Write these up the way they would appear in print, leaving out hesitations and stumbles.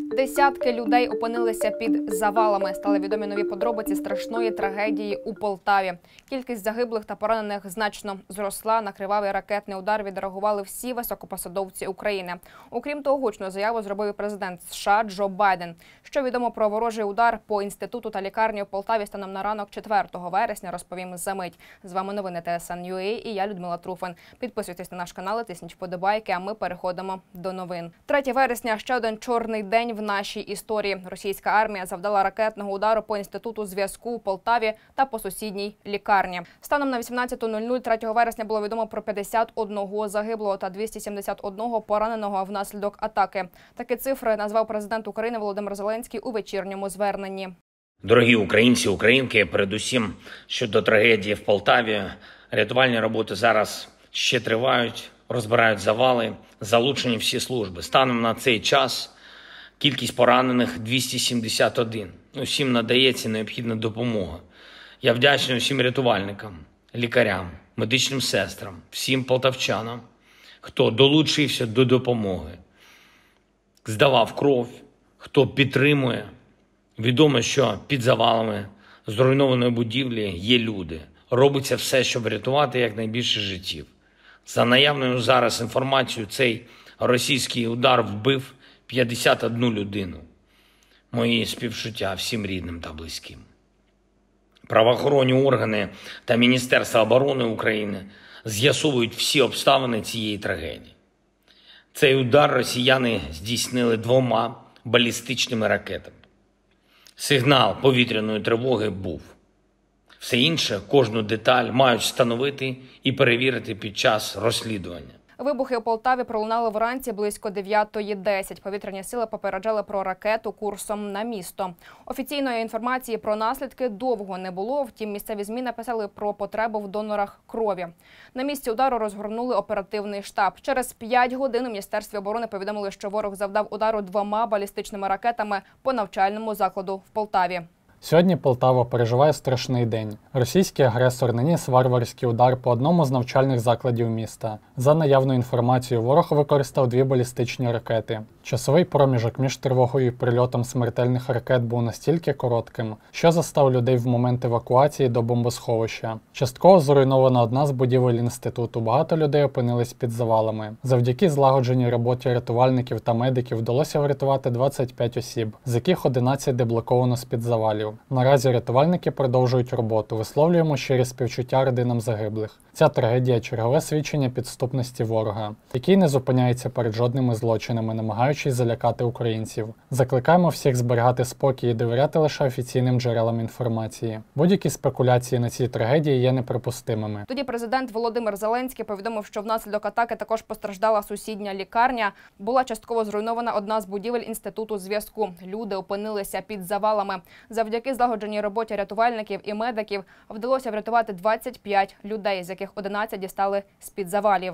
Десятки людей опинилися під завалами. Стали відомі нові подробиці страшної трагедії у Полтаві. Кількість загиблих та поранених значно зросла. На кривавий ракетний удар відреагували всі високопосадовці України. Окрім того, гучну заяву зробив і президент США Джо Байден. Що відомо про ворожий удар по інституту та лікарні у Полтаві станом на ранок 4 вересня, розповім за мить. З вами новини ТСН.UA і я, Людмила Труфан. Підписуйтесь на наш канал, тисніть вподобайки, а ми переходимо до новин. 3 вересня – ще один чорний день в нашій історії. Російська армія завдала ракетного удару по інституту зв'язку у Полтаві та по сусідній лікарні. Станом на 18:00 3 вересня було відомо про 51 загиблого та 271 пораненого внаслідок атаки. Такі цифри назвав президент України Володимир Зеленський у вечірньому зверненні. Дорогі українці, українки, передусім щодо трагедії в Полтаві, рятувальні роботи зараз ще тривають, розбирають завали, залучені всі служби. Станом на цей час кількість поранених – 271. Усім надається необхідна допомога. Я вдячний усім рятувальникам, лікарям, медичним сестрам, всім полтавчанам, хто долучився до допомоги, здавав кров, хто підтримує. Відомо, що під завалами зруйнованої будівлі є люди. Робиться все, щоб врятувати якнайбільше життів. За наявною зараз інформацією, цей російський удар вбив 51 людину. Мої співчуття всім рідним та близьким. Правоохоронні органи та Міністерство оборони України з'ясовують всі обставини цієї трагедії. Цей удар росіяни здійснили 2 балістичними ракетами. Сигнал повітряної тривоги був. Все інше, кожну деталь мають встановити і перевірити під час розслідування. Вибухи у Полтаві пролунали вранці близько 9:10. Повітряні сили попереджали про ракету курсом на місто. Офіційної інформації про наслідки довго не було, втім місцеві ЗМІ написали про потребу в донорах крові. На місці удару розгорнули оперативний штаб. Через 5 годин у Міністерстві оборони повідомили, що ворог завдав удару 2 балістичними ракетами по навчальному закладу в Полтаві. Сьогодні Полтава переживає страшний день. Російський агресор наніс варварський удар по одному з навчальних закладів міста. За наявною інформацією, ворог використав 2 балістичні ракети. Часовий проміжок між тривогою і прильотом смертельних ракет був настільки коротким, що застав людей в момент евакуації до бомбосховища. Частково зруйнована одна з будівель інституту, багато людей опинились під завалами. Завдяки злагодженій роботі рятувальників та медиків вдалося врятувати 25 осіб, з яких 11 деблоковано з-під завалів. Наразі рятувальники продовжують роботу. Висловлюємо щирі співчуття родинам загиблих. Ця трагедія – чергове свідчення підступності ворога, який не зупиняється перед жодними злочинами, намагаючись залякати українців. Закликаємо всіх зберігати спокій і довіряти лише офіційним джерелам інформації. Будь-які спекуляції на цій трагедії є неприпустимими. Тоді президент Володимир Зеленський повідомив, що внаслідок атаки також постраждала сусідня лікарня. Була частково зруйнована одна з будівель інституту зв'язку. Люди опинилися під завалами. Завдяки злагодженій роботі рятувальників і медиків вдалося врятувати 25 людей, з яких 11 дістали з-під завалів.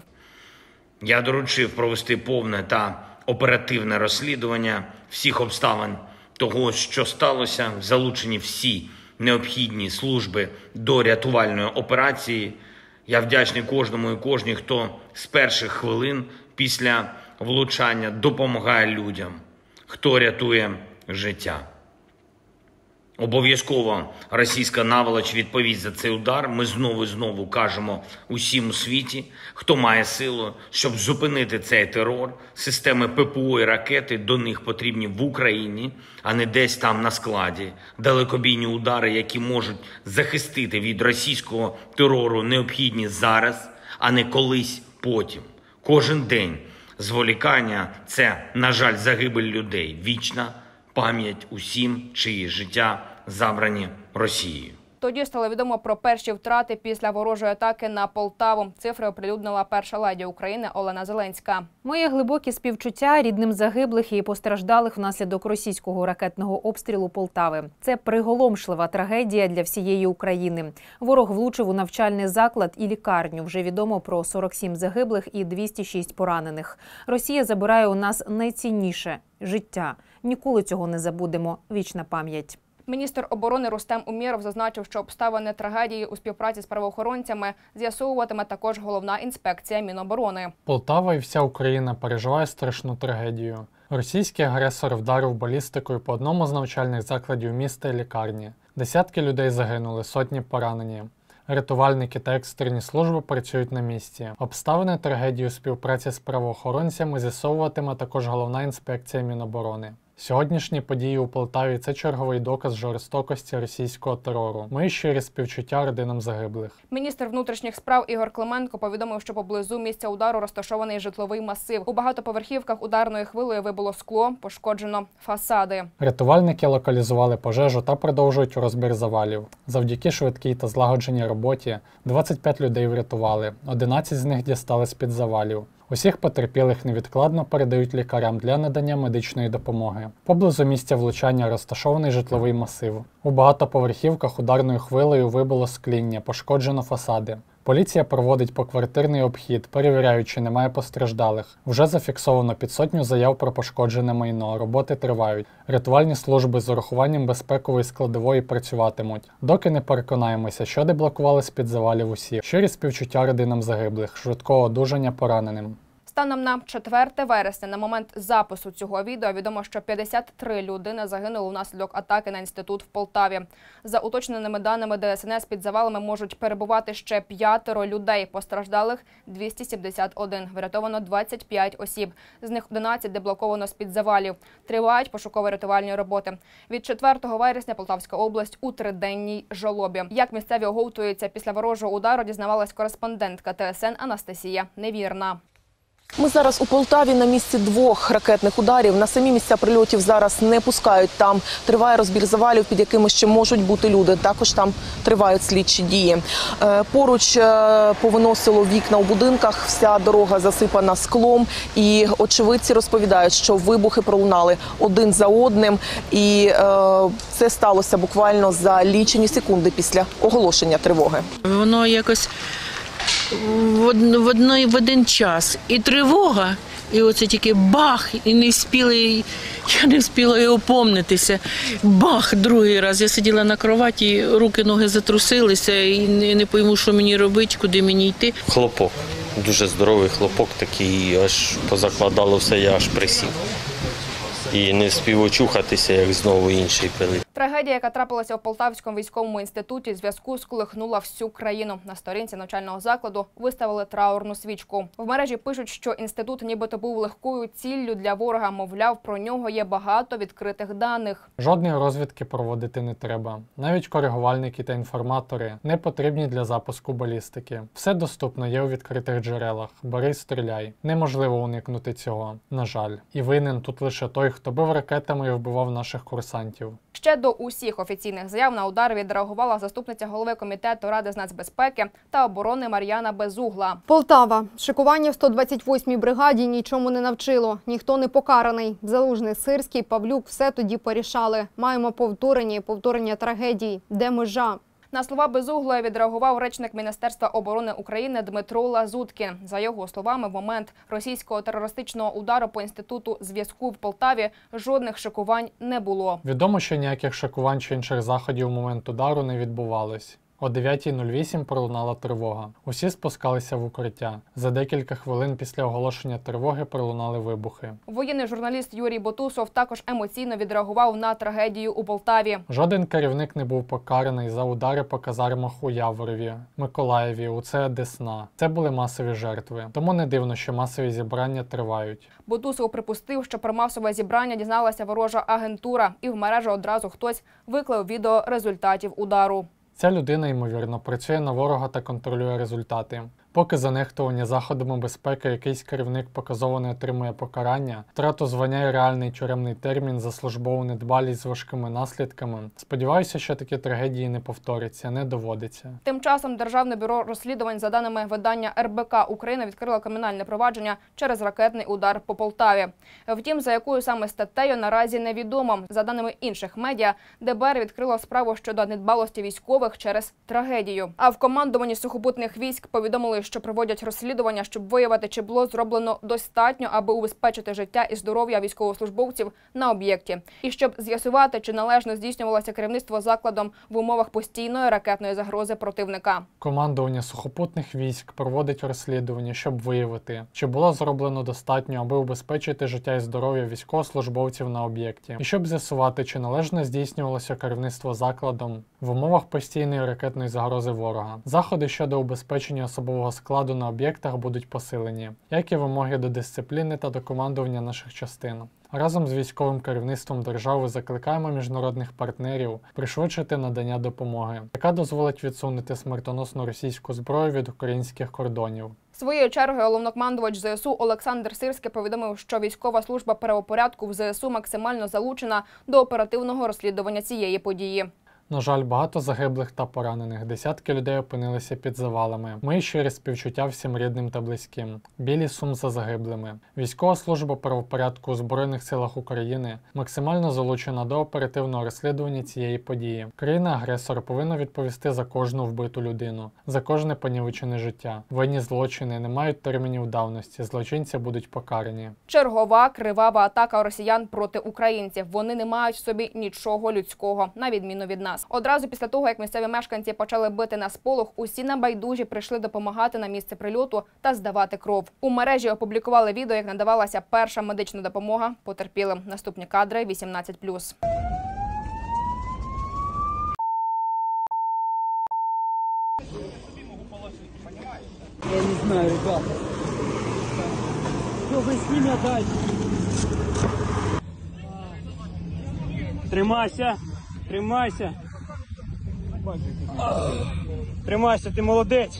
Я доручив провести повне та оперативне розслідування всіх обставин того, що сталося, залучені всі необхідні служби до рятувальної операції. Я вдячний кожному і кожній, хто з перших хвилин після влучання допомагає людям, хто рятує життя. Обов'язково російська наволоч відповість за цей удар. Ми знову і знову кажемо усім у світі, хто має силу, щоб зупинити цей терор. Системи ППО і ракети до них потрібні в Україні, а не десь там на складі. Далекобійні удари, які можуть захистити від російського терору, необхідні зараз, а не колись потім. Кожен день зволікання – це, на жаль, загибель людей. Вічна пам'ять усім, чиї життя забрані Росією. Тоді стало відомо про перші втрати після ворожої атаки на Полтаву. Цифри оприлюднила перша леді України Олена Зеленська. Моє глибокі співчуття рідним загиблих і постраждалих внаслідок російського ракетного обстрілу Полтави. Це приголомшлива трагедія для всієї України. Ворог влучив у навчальний заклад і лікарню. Вже відомо про 47 загиблих і 206 поранених. Росія забирає у нас найцінніше – життя. Ніколи цього не забудемо. Вічна пам'ять. Міністр оборони Рустем Умєров зазначив, що обставини трагедії у співпраці з правоохоронцями з'ясовуватиме також головна інспекція Міноборони. Полтава і вся Україна переживає страшну трагедію. Російський агресор вдарив балістикою по одному з навчальних закладів міста і лікарні. Десятки людей загинули, сотні поранені. Рятувальники та екстрені служби працюють на місці. Обставини трагедії у співпраці з правоохоронцями з'ясовуватиме також Головна інспекція Міноборони. Сьогоднішні події у Полтаві – це черговий доказ жорстокості російського терору. Мої щирі співчуття родинам загиблих. Міністр внутрішніх справ Ігор Клименко повідомив, що поблизу місця удару розташований житловий масив. У багатоповерхівках ударною хвилею вибило скло, пошкоджено фасади. Рятувальники локалізували пожежу та продовжують розбір завалів. Завдяки швидкій та злагодженій роботі 25 людей врятували, 11 з них дістали з-під завалів. Усіх потерпілих невідкладно передають лікарям для надання медичної допомоги. Поблизу місця влучання розташований житловий масив. У багатоповерхівках ударною хвилею вибило скління, пошкоджено фасади. Поліція проводить поквартирний обхід, перевіряючи, чи немає постраждалих. Вже зафіксовано під 100 заяв про пошкоджене майно, роботи тривають. Рятувальні служби з урахуванням безпекової складової працюватимуть. Доки не переконаємося, що деблокували з-під завалів усі. Щирі співчуття родинам загиблих, швидкого одужання пораненим. Станом на 4 вересня, на момент запису цього відео, відомо, що 53 людини загинули внаслідок атаки на інститут в Полтаві. За уточненими даними ДСНС, під завалами можуть перебувати ще 5 людей. Постраждалих – 271. Врятовано 25 осіб. З них 11 деблоковано з-під завалів. Тривають пошуково-рятувальні роботи. Від 4 вересня Полтавська область у триденній жалобі. Як місцеві оговтуються після ворожого удару, дізнавалась кореспондентка ТСН Анастасія Невірна. Ми зараз у Полтаві на місці 2 ракетних ударів. На самі місця прильотів зараз не пускають. Там триває розбір завалів, під якими ще можуть бути люди. Також там тривають слідчі дії. Поруч повиносило вікна у будинках, вся дорога засипана склом. І очевидці розповідають, що вибухи пролунали один за одним. І це сталося буквально за лічені секунди після оголошення тривоги. Воно якось в один час. І тривога, і оце тільки бах, і я не встигла і опомнитися. Бах, другий раз. Я сиділа на кроваті, руки, ноги затрусилися, і не пойму, що мені робити, куди мені йти. Хлопок, дуже здоровий хлопок такий, аж позакладало все, я аж присів. І не встиг очухатися, як знову інший прилип. Трагедія, яка трапилася у Полтавському військовому інституті, зв'язку сколихнула всю країну. На сторінці навчального закладу виставили траурну свічку. В мережі пишуть, що інститут нібито був легкою ціллю для ворога. Мовляв, про нього є багато відкритих даних. Жодної розвідки проводити не треба. Навіть коригувальники та інформатори не потрібні для запуску балістики. Все доступно є у відкритих джерелах. Бери, стріляй. Неможливо уникнути цього, на жаль. І винен тут лише той, хто бив ракетами і вбивав наших курсантів. Ще до усіх офіційних заяв на удар відреагувала заступниця голови комітету Ради з нацбезпеки та оборони Мар'яна Безугла. Полтава. Шикування в 128-й бригаді нічому не навчило. Ніхто не покараний. Залужний, Сирський, Павлюк – все тоді порішали. Маємо повторення трагедій. Де межа? На слова Безуглої відреагував речник Міністерства оборони України Дмитро Лазуткін. За його словами, в момент російського терористичного удару по інституту зв'язку в Полтаві жодних шокувань не було. Відомо, що ніяких шокувань чи інших заходів у момент удару не відбувалось. О 9:08 пролунала тривога. Усі спускалися в укриття. За декілька хвилин після оголошення тривоги пролунали вибухи. Воєнний журналіст Юрій Ботусов також емоційно відреагував на трагедію у Полтаві. Жоден керівник не був покараний за удари по казармах у Яворові, Миколаєві, УЦ Десна. Це були масові жертви. Тому не дивно, що масові зібрання тривають. Ботусов припустив, що про масове зібрання дізналася ворожа агентура, і в мережу одразу хтось виклав відео результатів удару. Ця людина, ймовірно, працює на ворога та контролює результати. Поки за нехтування заходами безпеки якийсь керівник показово не отримує покарання, втрату звання і реальний тюремний термін за службову недбалість з важкими наслідками, сподіваюся, що такі трагедії не повторяться, не доводиться. Тим часом Державне бюро розслідувань, за даними видання РБК Україна, відкрило кримінальне провадження через ракетний удар по Полтаві. Втім, за якою саме статтею наразі невідомо. За даними інших медіа, ДБР відкрило справу щодо недбалості військових через трагедію. А в командуванні сухопутних військ повідомили, що проводять розслідування, щоб виявити, чи було зроблено достатньо, аби убезпечити життя і здоров'я військовослужбовців на об'єкті. І щоб з'ясувати, чи належно здійснювалося керівництво закладом в умовах постійної ракетної загрози противника. Командування сухопутних військ проводить розслідування, щоб виявити, чи було зроблено достатньо, аби убезпечити життя і здоров'я військовослужбовців на об'єкті. І щоб з'ясувати, чи належно здійснювалося керівництво закладом в умовах постійної ракетної загрози ворога. Заходи щодо убезпечення особового складу на об'єктах будуть посилені, як і вимоги до дисципліни та до командування наших частин. Разом з військовим керівництвом держави закликаємо міжнародних партнерів пришвидшити надання допомоги, яка дозволить відсунути смертоносну російську зброю від українських кордонів. Своєю чергою головнокомандувач ЗСУ Олександр Сирський повідомив, що військова служба правопорядку в ЗСУ максимально залучена до оперативного розслідування цієї події. На жаль, багато загиблих та поранених, десятки людей опинилися під завалами. Мої щирі співчуття всім рідним та близьким. Білий сум за загиблими. Військова служба правопорядку у Збройних силах України максимально залучена до оперативного розслідування цієї події. Країна-агресор повинна відповісти за кожну вбиту людину, за кожне понівечене життя. Воєнні злочини не мають термінів давності, злочинці будуть покарані. Чергова кривава атака росіян проти українців. Вони не мають в собі нічого людського, на відміну від нас. Одразу після того, як місцеві мешканці почали бити на сполох, усі небайдужі прийшли допомагати на місце прильоту та здавати кров. У мережі опублікували відео, як надавалася перша медична допомога потерпілим. Наступні кадри 18+. Я не знаю, ребята. Что вы с ними отдать? Тримайся, тримайся. Тримайся, ти молодець.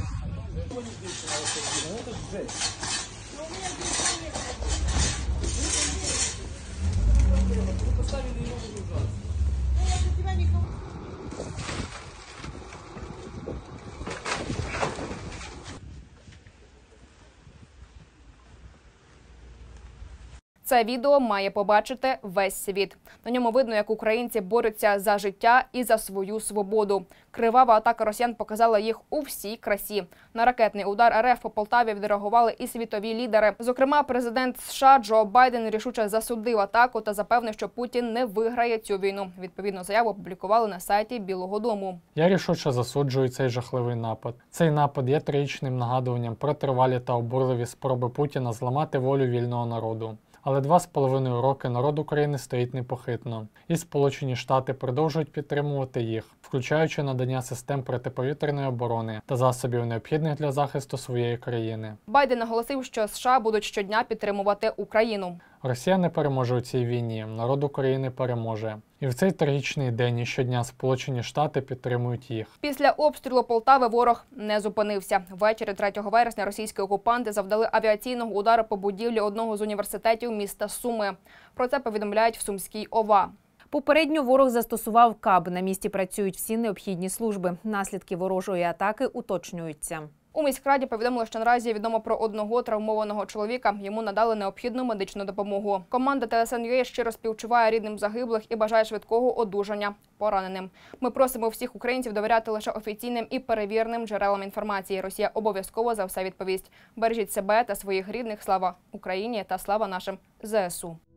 Це відео має побачити весь світ. На ньому видно, як українці борються за життя і за свою свободу. Кривава атака росіян показала їх у всій красі. На ракетний удар РФ по Полтаві відреагували і світові лідери. Зокрема, президент США Джо Байден рішуче засудив атаку та запевнив, що Путін не виграє цю війну. Відповідну заяву опублікували на сайті Білого дому. Я рішуче засуджую цей жахливий напад. Цей напад є трагічним нагадуванням про тривалі та обурливі спроби Путіна зламати волю вільного народу. Але 2,5 роки народ України стоїть непохитно. І Сполучені Штати продовжують підтримувати їх, включаючи надання систем протиповітряної оборони та засобів, необхідних для захисту своєї країни. Байден наголосив, що США будуть щодня підтримувати Україну. Росія не переможе у цій війні, народ України переможе. І в цей трагічний день і щодня Сполучені Штати підтримують їх. Після обстрілу Полтави ворог не зупинився. Ввечері 3 вересня російські окупанти завдали авіаційного удару по будівлі одного з університетів міста Суми. Про це повідомляють в Сумській ОВА. Попередньо ворог застосував КАБ. На місці працюють всі необхідні служби. Наслідки ворожої атаки уточнюються. У міськраді повідомили, що наразі відомо про одного травмованого чоловіка. Йому надали необхідну медичну допомогу. Команда ТСН.ua щиро співчуває рідним загиблих і бажає швидкого одужання пораненим. Ми просимо всіх українців довіряти лише офіційним і перевіреним джерелам інформації. Росія обов'язково за все відповість. Бережіть себе та своїх рідних. Слава Україні та слава нашим ЗСУ.